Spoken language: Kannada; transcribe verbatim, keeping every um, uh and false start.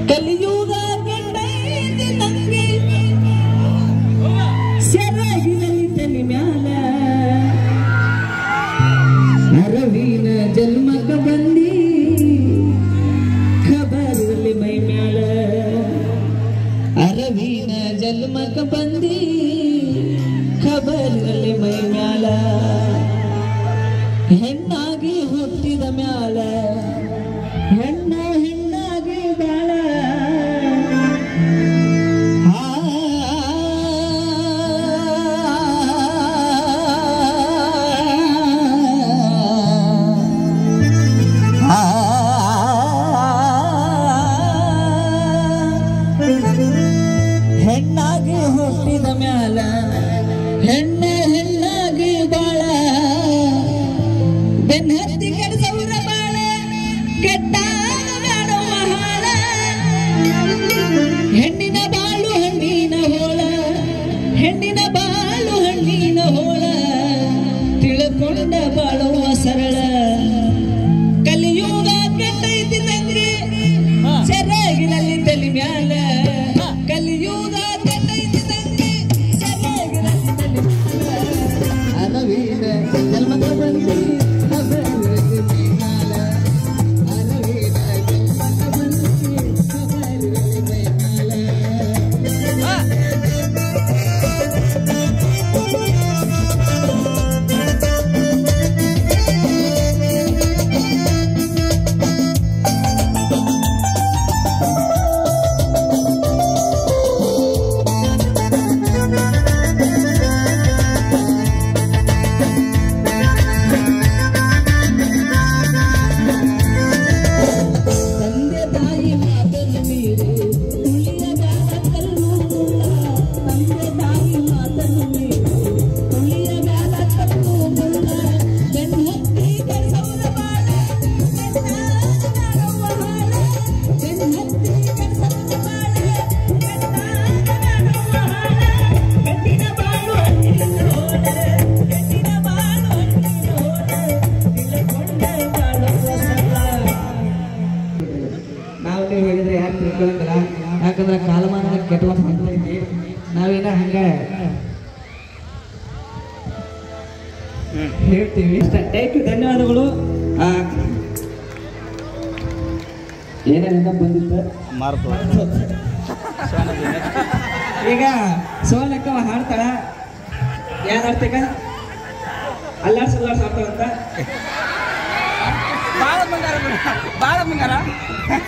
ಕಲಿಯುಗ ಕೆಟ್ಟೈತಿ ನಂಗೆ ಸೆರಗಿನಲ್ಲಿ ತಲೆ ಮ್ಯಾಲ ಅರವಿನ ಜನ್ಮಕ ಬಂದಿ ಖಬರಲ್ಲಿ ಮೈ ಮ್ಯಾಲ ಅರವಿನ ಜನ್ಮಕ ಬಂದಿ ಖಬರಲ್ಲಿ ಮೈ ಮ್ಯಾಲ ಹೆಣ್ಣಾಗಿ ಹುಟ್ಟಿದ ಮ್ಯಾಲ ಹೆಣ್ಣ ಹೆಣ್ಣಾಗಿ ಬಾಳ ಹೆಣ್ಣಾಗಿ ಹುಟ್ಟಿದ ಮ್ಯಾಲ ಹೆಣ್ಣ ಹೆಣ್ಣಾಗಿ ಬಾಳ ಬೆನ್ನತ್ತಿ ಕೆಡಸೌರ ಬಾಳ ಕೆಟ್ಟಾಗ ಮಾಡುವ ಹಾಳ ಹೆಣ್ಣಿನ ಬಾಳು ಹಣ್ಣಿನ ಹೋಳ ಹೆಣ್ಣಿನ ಬಾಳು ಹಣ್ಣಿನ ಹೋಳ ತಿಳ್ಕೊಂಡ ಬಾಳುವ ಸರಳ ಕಲಿಯುಗ ಕೆಟ್ಟೈತಿ ನಂಗೆ ಸೆರಗಿನಲ್ಲಿ ತಲೆ ಮ್ಯಾಲ ಕಲಿಯುಗ ಕೆಟ್ಟೈತಿ ನಂಗೆ ಸೆರಗಿನಲ್ಲಿ ತಲೆ ಮ್ಯಾಲ ಅರವಿನ ಜನ್ಮಕ ಬಂದಿ ಯಾಕಂದ್ರೆ ಕಾಲಮಾನ ಕೆಟ್ಟವ ಹೊಂಟೈತಿ ನಾವೇನ ಹಂಗ ಹೇಳ್ತೀವಿ. ಥ್ಯಾಂಕ್ ಯು, ಧನ್ಯವಾದಗಳು. ಏನೇನಿಂದ ಬಂದಿತ್ತು ಈಗ ಸೋಲಕ್ಕವ ಹಾಡ್ತಾಳ ಯಾರು ಆಡ್ತೇಕ ಅಲ್ಲಾಡ್ಸ ಅಲ್ಲಾಡ್ಸ ಆಡ್ತಾವಂತ ಬಾಳ ಬಂಗಾರ ಬಾಳ ಬಂಗಾರ